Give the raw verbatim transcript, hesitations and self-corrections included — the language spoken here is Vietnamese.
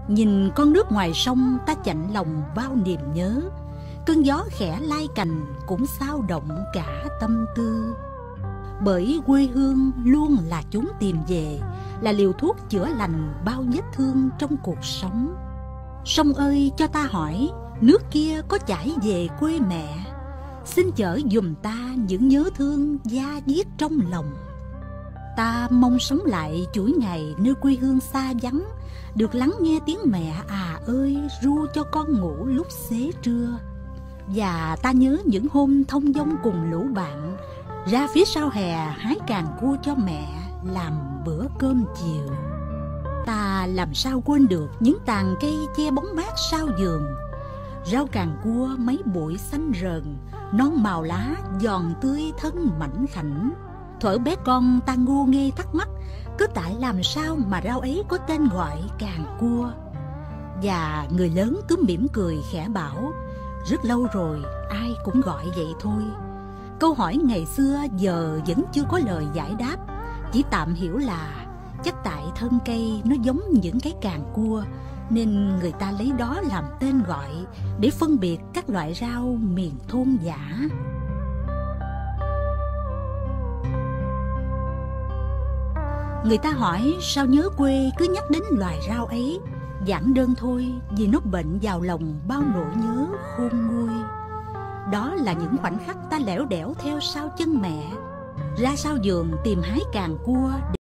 Nhìn con nước ngoài sông ta chạnh lòng bao niềm nhớ, cơn gió khẽ lai cành cũng xao động cả tâm tư. Bởi quê hương luôn là chốn tìm về, là liều thuốc chữa lành bao vết thương trong cuộc sống. Sông ơi cho ta hỏi, nước kia có chảy về quê mẹ, xin chở giùm ta những nhớ thương da diết trong lòng. Ta mong sống lại chuỗi ngày nơi quê hương xa vắng, được lắng nghe tiếng mẹ à ơi ru cho con ngủ lúc xế trưa. Và ta nhớ những hôm thông dong cùng lũ bạn, ra phía sau hè hái càng cua cho mẹ làm bữa cơm chiều. Ta làm sao quên được những tàn cây che bóng mát sau vườn, rau càng cua mấy bụi xanh rờn, non màu lá giòn tươi thân mảnh khảnh. Thuở bé con ta ngu ngê thắc mắc, cứ tại làm sao mà rau ấy có tên gọi càng cua. Và người lớn cứ mỉm cười khẽ bảo, rất lâu rồi ai cũng gọi vậy thôi. Câu hỏi ngày xưa giờ vẫn chưa có lời giải đáp, chỉ tạm hiểu là chắc tại thân cây nó giống những cái càng cua, nên người ta lấy đó làm tên gọi để phân biệt các loại rau miền thôn dã. Người ta hỏi sao nhớ quê cứ nhắc đến loài rau ấy, giản đơn thôi, vì nó bệnh vào lòng bao nỗi nhớ khôn nguôi. Đó là những khoảnh khắc ta lẻo đẻo theo sau chân mẹ, ra sau vườn tìm hái càng cua.